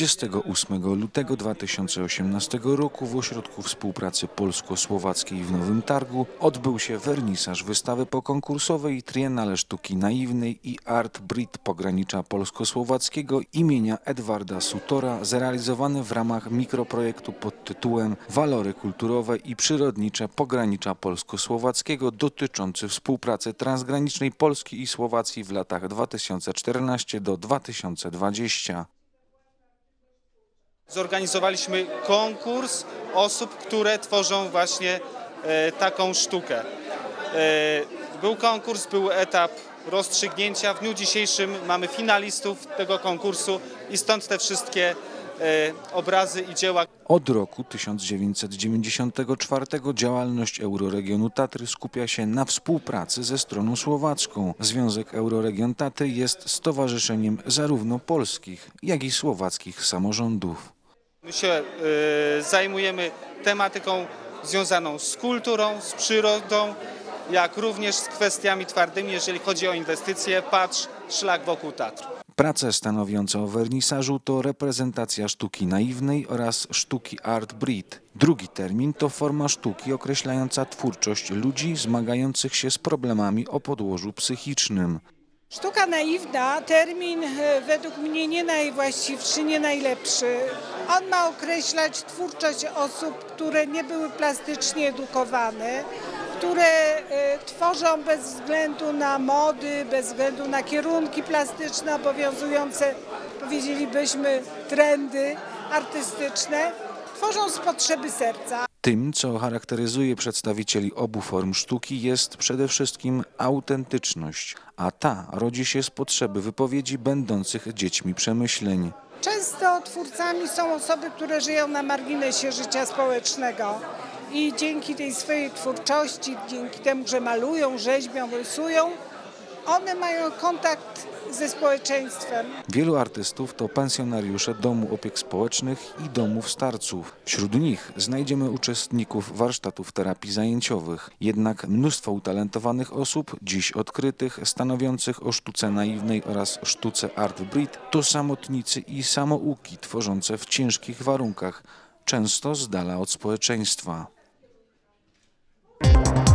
28 lutego 2018 roku w Ośrodku Współpracy Polsko-Słowackiej w Nowym Targu odbył się wernisaż wystawy pokonkursowej Triennale Sztuki Naiwnej i Art Brut Pogranicza Polsko-Słowackiego imienia Edwarda Sutora, zrealizowany w ramach mikroprojektu pod tytułem Walory kulturowe i przyrodnicze pogranicza polsko-słowackiego, dotyczący współpracy transgranicznej Polski i Słowacji w latach 2014 do 2020. Zorganizowaliśmy konkurs osób, które tworzą właśnie taką sztukę. Był konkurs, był etap rozstrzygnięcia. W dniu dzisiejszym mamy finalistów tego konkursu i stąd te wszystkie obrazy i dzieła. Od roku 1994 działalność Euroregionu Tatry skupia się na współpracy ze stroną słowacką. Związek Euroregion Tatry jest stowarzyszeniem zarówno polskich, jak i słowackich samorządów. My się zajmujemy tematyką związaną z kulturą, z przyrodą, jak również z kwestiami twardymi, jeżeli chodzi o inwestycje, patrz, szlak wokół Tatr. Prace stanowiące o wernisażu to reprezentacja sztuki naiwnej oraz sztuki Art Brut. Drugi termin to forma sztuki określająca twórczość ludzi zmagających się z problemami o podłożu psychicznym. Sztuka naiwna, termin według mnie nie najwłaściwszy, nie najlepszy. On ma określać twórczość osób, które nie były plastycznie edukowane, które tworzą bez względu na mody, bez względu na kierunki plastyczne obowiązujące, powiedzielibyśmy, trendy artystyczne, tworzą z potrzeby serca. Tym, co charakteryzuje przedstawicieli obu form sztuki, jest przede wszystkim autentyczność, a ta rodzi się z potrzeby wypowiedzi będących dziećmi przemyśleń. Często twórcami są osoby, które żyją na marginesie życia społecznego i dzięki tej swojej twórczości, dzięki temu, że malują, rzeźbią, rysują, one mają kontakt ze społeczeństwem. Wielu artystów to pensjonariusze Domu Opiek Społecznych i domów starców. Wśród nich znajdziemy uczestników warsztatów terapii zajęciowych. Jednak mnóstwo utalentowanych osób, dziś odkrytych, stanowiących o sztuce naiwnej oraz sztuce Art Brut, to samotnicy i samouki tworzące w ciężkich warunkach, często z dala od społeczeństwa.